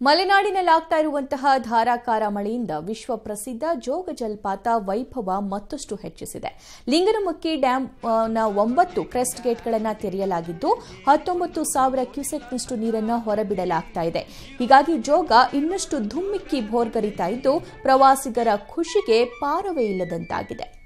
ಮಲೆನಾಡಿನಲ್ಲಾಗ್ತಾ ಇರುವಂತಹ ಧಾರಾಕಾರ ಮಳೆಯಿಂದ ವಿಶ್ವ ಪ್ರಸಿದ್ಧ ಜೋಗ ಜಲಪಾತ ವೈಭವ ಮತ್ತಷ್ಟು ಹೆಚ್ಚಿಸಿದೆ. ಲಿಂಗನಮಕ್ಕಿ ಡ್ಯಾಂನ 9 ಕ್ರೆಸ್ಟ್ ಗೇಟ್ಗಳನ್ನು ತೆರೆಯಲಾಗಿದ್ದು 19,000 ಕ್ಯೂಸೆಕ್ನಷ್ಟು ನೀರನ್ನು ಹೊರಬಿಡಲಾಗ್ತಾ ಇದೆ. ಹೀಗಾಗಿ ಜೋಗ ಇನ್ನಷ್ಟು ಧುಮ್ಮಿಕ್ಕಿ ಭೋರ್ಗರಿತಾ ಇದ್ದು ಪ್ರವಾಸಿಗರ ಖುಷಿಗೆ ಪಾರವೇ ಇಲ್ಲದಂತಾಗಿದೆ.